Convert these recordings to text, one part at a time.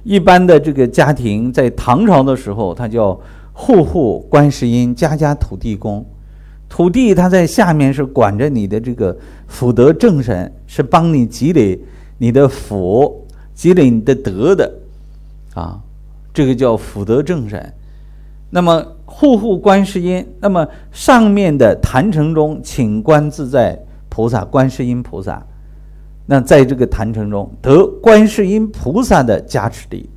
一般的这个家庭在唐朝的时候，它叫户户观世音，家家土地公。土地它在下面是管着你的这个福德正神，是帮你积累你的福，积累你的德的啊，这个叫福德正神。那么户户观世音，那么上面的坛城中请观自在菩萨，观世音菩萨，那在这个坛城中得观世音菩萨的加持力，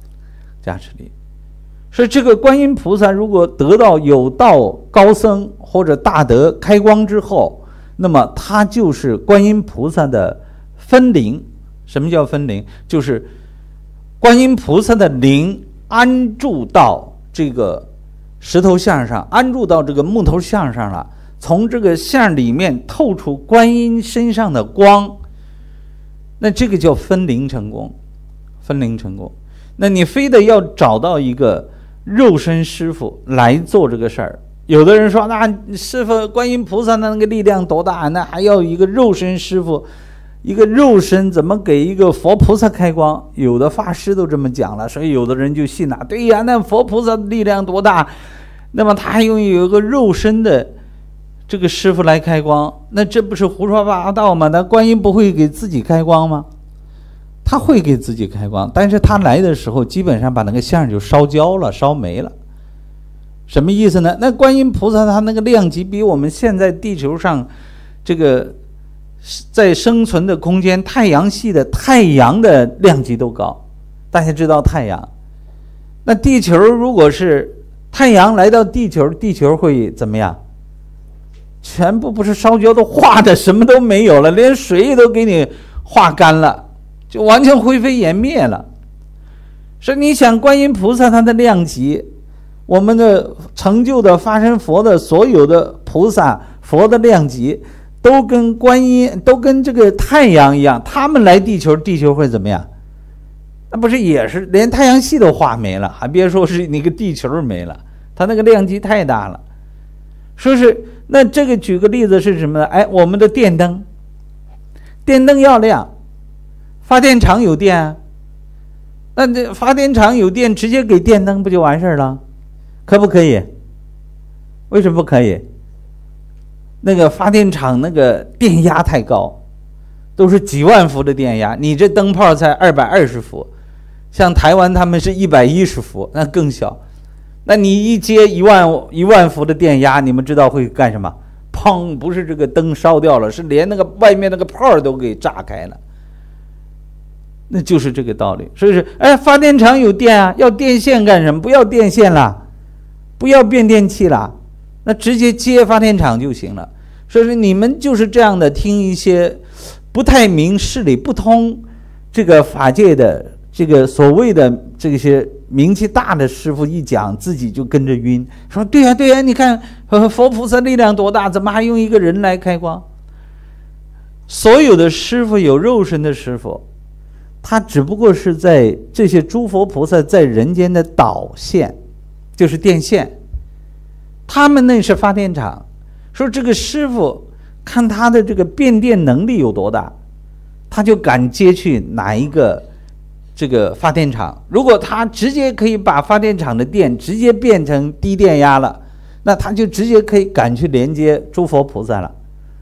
所以这个观音菩萨如果得到有道高僧或者大德开光之后，那么他就是观音菩萨的分灵。什么叫分灵？就是观音菩萨的灵安住到这个石头像上，安住到这个木头像上了，从这个像里面透出观音身上的光，那这个叫分灵成功。那你非得要找到一个肉身师傅来做这个事儿。有的人说，那师傅观音菩萨那个力量多大，那还要一个肉身师傅，一个肉身怎么给一个佛菩萨开光？有的法师都这么讲了，所以有的人就信了。对呀，那佛菩萨的力量多大，那么他还用有一个肉身的这个师傅来开光，那这不是胡说八道吗？那观音不会给自己开光吗？他会给自己开光，但是他来的时候基本上把那个像就烧焦了，烧没了。什么意思呢？那观音菩萨他那个量级比我们现在地球上这个在生存的空间太阳系的太阳的量级都高。大家知道太阳，那地球如果是太阳来到地球，地球会怎么样？全部不是烧焦，都化的什么都没有了，连水都给你化干了，就完全灰飞烟灭了。所以你想观音菩萨他的量级，我们的成就的发生佛的所有的菩萨佛的量级都跟观音都跟这个太阳一样，他们来地球，地球会怎么样？那不是也是连太阳系都化没了，还别说是那个地球没了，它那个量级太大了。说是那这个举个例子是什么呢？我们的电灯要亮，发电厂有电啊，那这发电厂有电，直接给电灯不就完事了？可不可以？为什么不可以？那个发电厂那个电压太高，都是几万伏的电压，你这灯泡才220伏，像台湾他们是110伏，那更小。那你一接1万伏的电压，你们知道会干什么？砰！不是这个灯烧掉了，是连那个外面那个泡都给炸开了。那就是这个道理。所以是，发电厂有电啊，要电线干什么？不要电线了，不要变电器了，那直接接发电厂就行了。所以说你们就是这样的，听一些不太明事理不通这个法界的这个所谓的这些名气大的师傅一讲，自己就跟着晕，说对呀，你看佛菩萨力量多大，怎么还用一个人来开光？所有的师傅，有肉身的师傅，他只不过是在这些诸佛菩萨在人间的导线，就是电线，他们那是发电厂。说这个师傅看他的这个变电能力有多大，他就敢接去哪一个这个发电厂。如果他直接可以把发电厂的电直接变成低电压了，那他就直接可以赶去连接诸佛菩萨了。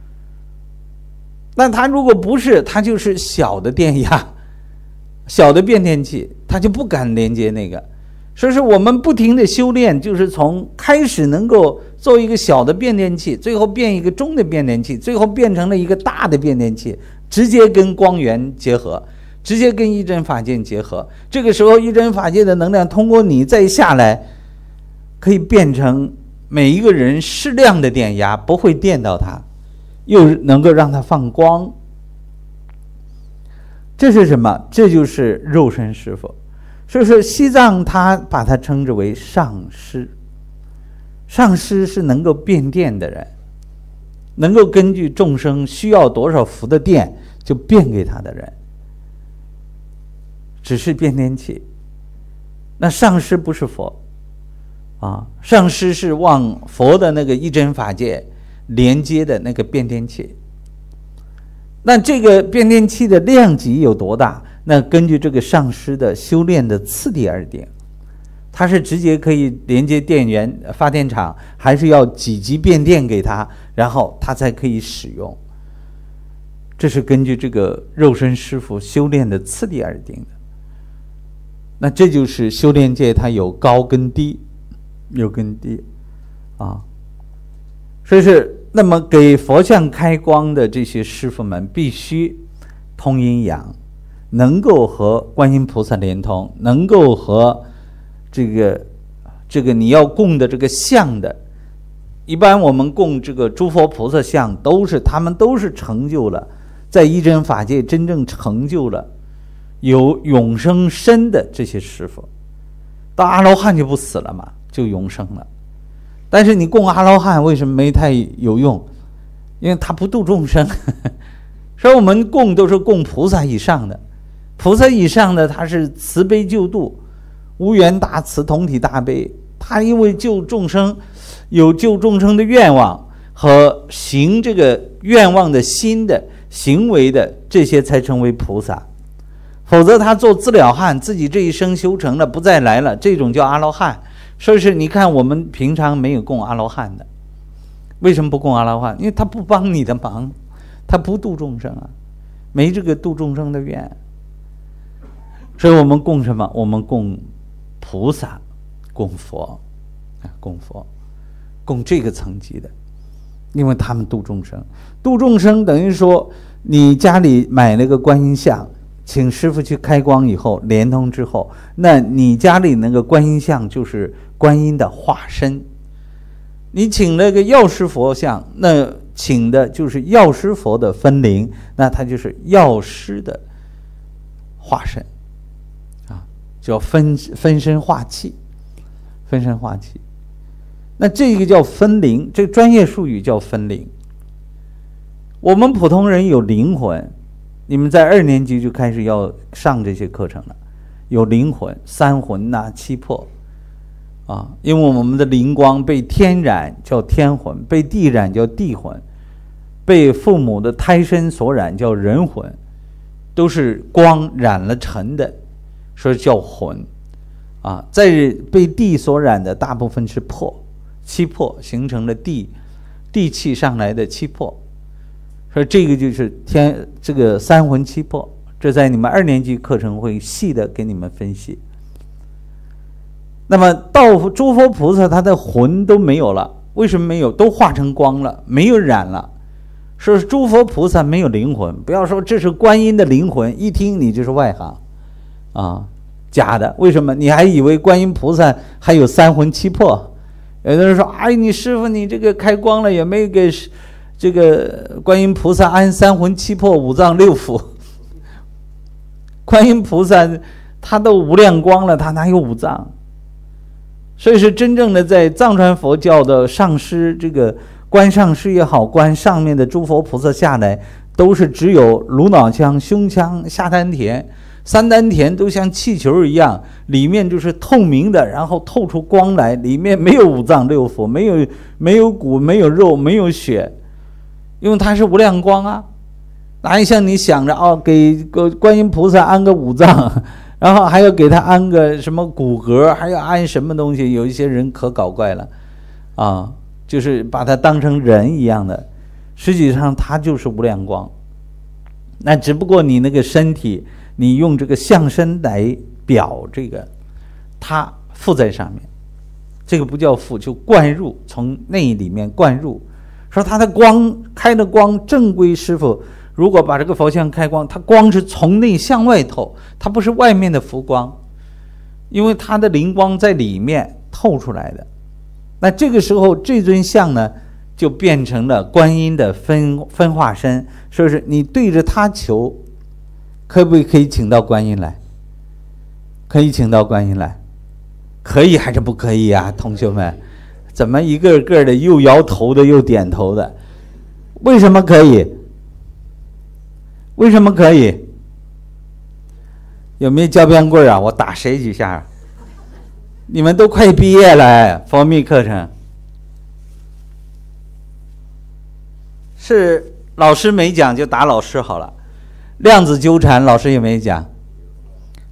那他如果不是，他就是小的电压小的变电器，他就不敢连接那个。所以说我们不停的修炼，就是从开始能够做一个小的变电器，最后变一个中的变电器，最后变成了一个大的变电器，直接跟光源结合，直接跟一真法界结合。这个时候一真法界的能量通过你再下来，可以变成每一个人适量的电压，不会电到他，又能够让他放光。这是什么？这就是肉身师傅。所以说西藏他把它称之为上师，上师是能够变电的人，能够根据众生需要多少伏的电就变给他的人，只是变电器。那上师不是佛啊，上师是往佛的那个一真法界连接的那个变电器。那这个变电器的量级有多大？ 那根据这个上师的修炼的次第而定，它是直接可以连接电源发电厂，还是要几级变电给它，然后它才可以使用。这是根据这个肉身师傅修炼的次第而定的。那这就是修炼界它有高跟低，有跟低啊。所以是那么给佛像开光的这些师傅们必须通阴阳，能够和观音菩萨连通，能够和这个你要供的这个像的，一般我们供这个诸佛菩萨像他们都是成就了，在一真法界真正成就了有永生身的这些师傅，到阿罗汉就不死了嘛，就永生了。但是你供阿罗汉为什么没太有用？因为他不度众生。所以我们供都是供菩萨以上的，菩萨以上的他是慈悲救度，无缘大慈，同体大悲。他因为救众生，有救众生的愿望和行这个愿望的心的行为的，这些才成为菩萨。否则他做资了汉，自己这一生修成了不再来了，这种叫阿罗汉。所以是你看我们平常没有供阿罗汉的，为什么不供阿罗汉？因为他不帮你的忙，他不度众生啊，没这个度众生的愿。所以我们供什么？我们供菩萨，供佛啊，供佛，供这个层级的，因为他们度众生。度众生等于说你家里买了个观音像，请师傅去开光以后连通之后，那你家里那个观音像就是观音的化身。你请了个药师佛像，那请的就是药师佛的分灵，那它就是药师的化身啊，叫分身化气，分身化气。那这个叫分灵，这个专业术语叫分灵。我们普通人有灵魂，你们在2年级就开始要上这些课程了，有灵魂，三魂呐、七魄啊，因为我们的灵光被天染叫天魂，被地染叫地魂，被父母的胎身所染叫人魂，都是光染了尘的，所以叫魂啊。在被地所染的大部分是魄，七魄形成了地气上来的七魄，所以这个就是这个三魂七魄，这在你们2年级课程会细的给你们分析。那么到诸佛菩萨他的魂都没有了，为什么没有？都化成光了，没有染了。说诸佛菩萨没有灵魂，不要说这是观音的灵魂，一听你就是外行啊，假的。为什么？你还以为观音菩萨还有三魂七魄？有的人说，哎，你师父你这个开光了，也没给这个观音菩萨安三魂七魄五脏六腑。观音菩萨他都无量光了，他哪有五脏？所以是真正的在藏传佛教的上师，这个观上师也好，观上面的诸佛菩萨下来，都是只有颅脑腔、胸腔、下丹田，三丹田都像气球一样，里面就是透明的，然后透出光来，里面没有五脏六腑，没有骨，没有肉，没有血，因为它是无量光啊。哪像你想着哦，给观音菩萨安个五脏，然后还要给他安个什么骨骼，还要安什么东西？有一些人可搞怪了啊，就是把它当成人一样的，实际上它就是无量光。那只不过你那个身体，你用这个相身来表这个，它附在上面，这个不叫附，就灌入，从内里面灌入。说它的光开的光，正规师傅如果把这个佛像开光，它光是从内向外透，它不是外面的浮光，因为它的灵光在里面透出来的。那这个时候这尊像呢，就变成了观音的分化身。说是你对着它求，可不可以请到观音来？可以请到观音来，可以还是不可以啊？同学们，怎么一个个的又摇头的又点头的？为什么可以？为什么可以？有没有教鞭棍啊？我打谁几下？你们都快毕业了，佛密课程是老师没讲就打老师好了。量子纠缠老师也没讲，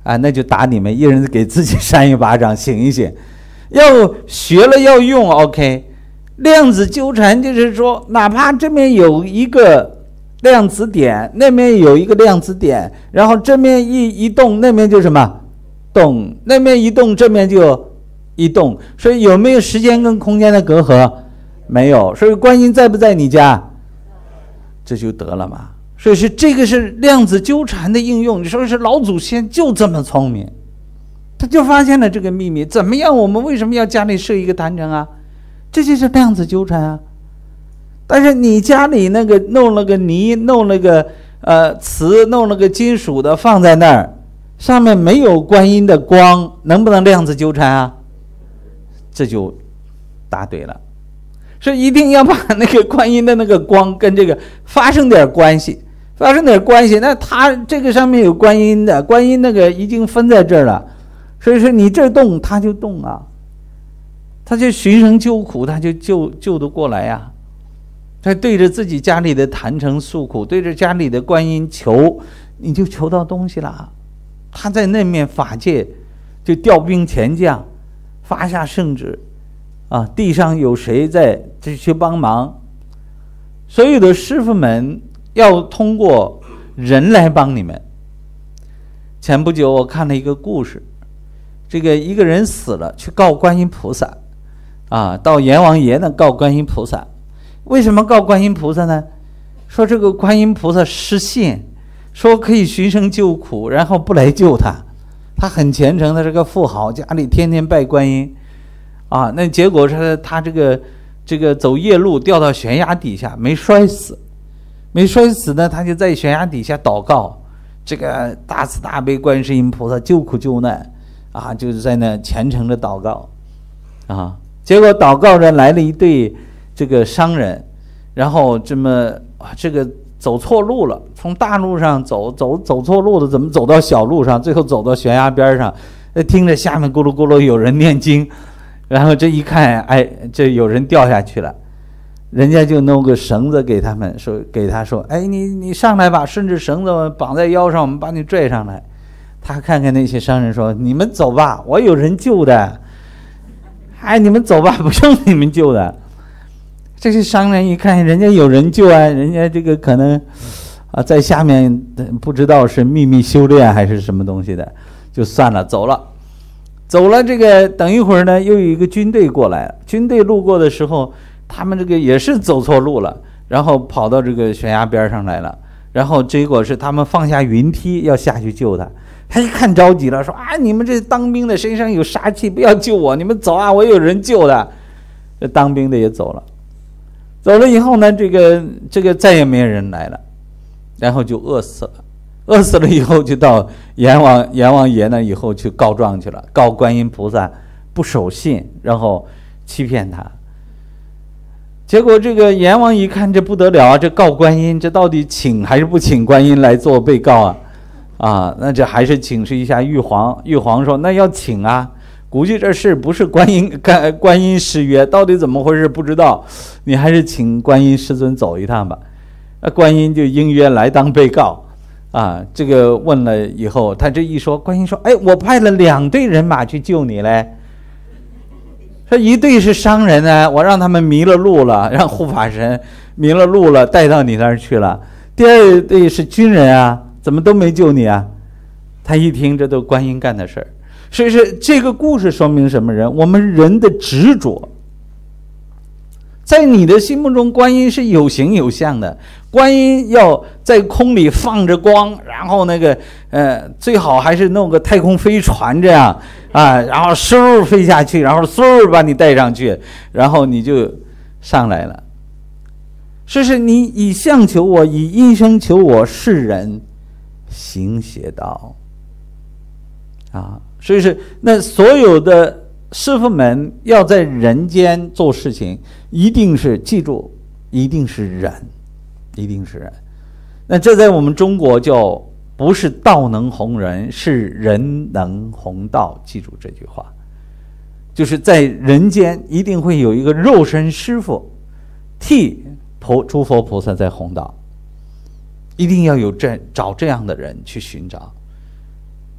啊，那就打你们，一人给自己扇一巴掌，醒一醒。要学了要用 ，OK。量子纠缠就是说，哪怕这边有一个量子点，那边有一个量子点，然后这边一动，那边就什么动，那边一动，这边就一动。所以有没有时间跟空间的隔阂？没有。所以观音在不在你家？这就得了嘛。所以这个是量子纠缠的应用。你说是老祖先就这么聪明，他就发现了这个秘密。怎么样？我们为什么要家里设一个坛城啊？这就是量子纠缠啊。但是你家里那个弄了个泥，弄了个瓷，弄了个金属的放在那儿，上面没有观音的光，能不能量子纠缠啊？这就答对了。所以一定要把那个观音的那个光跟这个发生点关系，发生点关系。那它这个上面有观音的，观音那个已经分在这儿了，所以说你这动它就动啊，它就寻声救苦，它就救得过来呀。他对着自己家里的坛城诉苦，对着家里的观音求，你就求到东西了。他在那面法界就调兵遣将，发下圣旨啊，地上有谁在就去帮忙。所有的师傅们要通过人来帮你们。前不久我看了一个故事，这个一个人死了，去告观音菩萨啊，到阎王爷那告观音菩萨。为什么告观音菩萨呢？说这个观音菩萨失信，说可以寻声救苦，然后不来救他。他很虔诚的这个富豪，家里天天拜观音啊，那结果是他这个走夜路掉到悬崖底下，没摔死。没摔死呢，他就在悬崖底下祷告，这个大慈大悲观世音菩萨救苦救难啊，就是在那虔诚的祷告啊。结果祷告着来了一对这个商人，然后这个走错路了，从大路上走错路了，怎么走到小路上，最后走到悬崖边上，听着下面咕噜咕噜有人念经，然后这一看，哎，这有人掉下去了，人家就弄个绳子给他说，哎，你上来吧，顺着绳子绑在腰上，我们把你拽上来。他看看那些商人说，你们走吧，我有人救的。哎，你们走吧，不用你们救的。这些商人一看人家有人救啊，人家这个可能在下面不知道是秘密修炼还是什么东西的，就算了，走了。这个等一会儿呢，又有一个军队过来了。军队路过的时候，他们这个也是走错路了，然后跑到这个悬崖边上来了，然后结果是他们放下云梯要下去救他。他一看着急了，说啊，你们这当兵的身上有杀气，不要救我，你们走啊，我有人救的。这当兵的也走了。走了以后呢，这个再也没有人来了，然后就饿死了。饿死了以后，就到阎王爷那以后去告状去了，告观音菩萨不守信，然后欺骗他。结果这个阎王一看，这不得了啊，这告观音，这到底请还是不请观音来做被告啊？啊，那这还是请示一下玉皇。玉皇说那要请啊。估计这事不是观音失约，到底怎么回事不知道，你还是请观音师尊走一趟吧。观音就应约来当被告啊。这个问了以后，他这一说，观音说，哎，我派了2队人马去救你嘞。说一队是商人呢，我让他们迷了路了，让护法神迷了路了，带到你那儿去了。第2队是军人啊，怎么都没救你啊？他一听，这都观音干的事儿。所以说这个故事说明什么人？我们人的执着。在你的心目中，观音是有形有相的，观音要在空里放着光，然后那个最好还是弄个太空飞船这样啊，然后嗖飞下去，然后嗖把你带上去，然后你就上来了。是你以相求我，以音声求我，是人行邪道啊。所以是那所有的师傅们要在人间做事情，一定是记住，一定是人，一定是人。那这在我们中国叫不是道能弘人，是人能弘道。记住这句话，就是在人间一定会有一个肉身师傅替诸佛菩萨在弘道，一定要有找这样的人去寻找。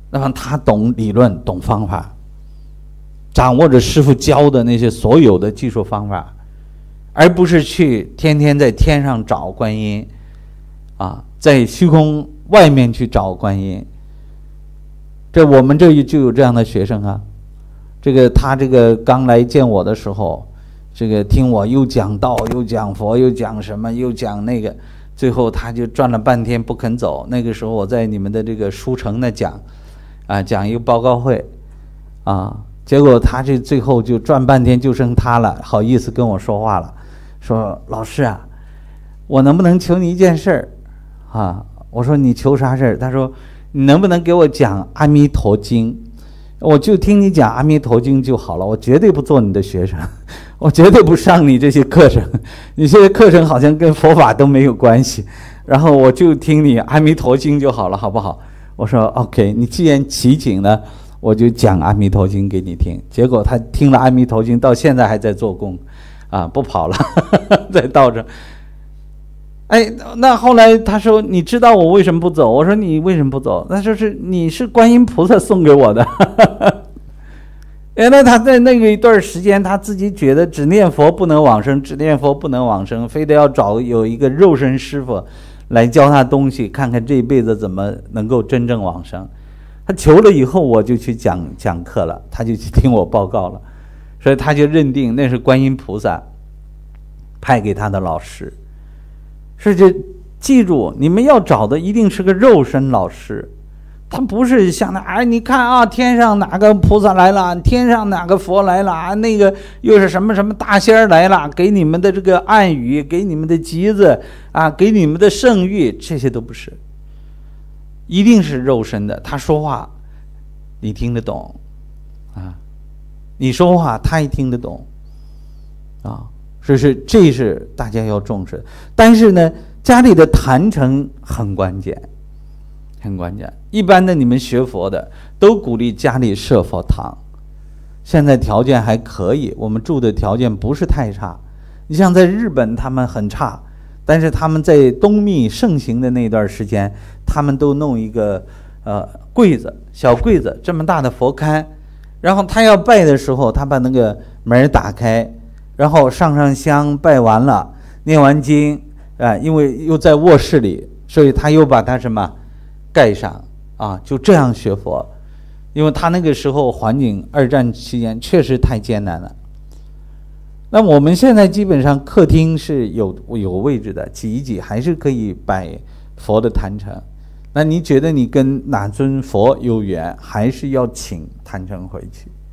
那么他懂理论，懂方法，掌握着师父教的那些所有的技术方法，而不是去天天在天上找观音啊，在虚空外面去找观音。这我们这就有这样的学生啊，他刚来见我的时候，听我又讲道，又讲佛，又讲什么，又讲那个，最后他就转了半天不肯走。那个时候我在你们的这个书城那讲一个报告会啊，结果他最后就转半天就剩他了，好意思跟我说话了，说老师啊，我能不能求你一件事儿啊？我说你求啥事儿？他说你能不能给我讲阿弥陀经？我就听你讲阿弥陀经就好了，我绝对不做你的学生，我绝对不上你这些课程，你这些课程好像跟佛法都没有关系，然后我就听你阿弥陀经就好了，好不好？我说 OK， 你既然祈请呢，我就讲阿弥陀经给你听。结果他听了阿弥陀经，到现在还在做工啊，不跑了在道上。哎，那后来他说你知道我为什么不走？我说你为什么不走？他说你是观音菩萨送给我的原来他在那个一段时间他自己觉得只念佛不能往生，只念佛不能往生，非得要有一个肉身师傅来教他东西，看看这一辈子怎么能够真正往生。他求了以后，我就去讲课了，他就去听我报告了，所以他就认定那是观音菩萨派给他的老师。所以就记住，你们要找的一定是个肉身老师，他不是像你看啊，天上哪个菩萨来了，天上哪个佛来了啊，那个又是什么什么大仙儿来了，给你们的这个暗语，给你们的集子啊，给你们的圣谕，这些都不是，一定是肉身的。他说话你听得懂啊，你说话他也听得懂啊。这是大家要重视。但是呢，家里的坛城很关键，很关键。一般的你们学佛的都鼓励家里设佛堂，现在条件还可以，我们住的条件不是太差。你像在日本他们很差，但是他们在东密盛行的那段时间，他们都弄一个柜子，小柜子这么大的佛龛，然后他要拜的时候，他把那个门打开，然后上香，拜完了，念完经因为又在卧室里，所以他又把它盖上啊，就这样学佛。因为他那个时候环境二战期间确实太艰难了。那我们现在基本上客厅是有位置的，挤一挤还是可以摆佛的坛城。那你觉得你跟哪尊佛有缘，还是要请坛城回去。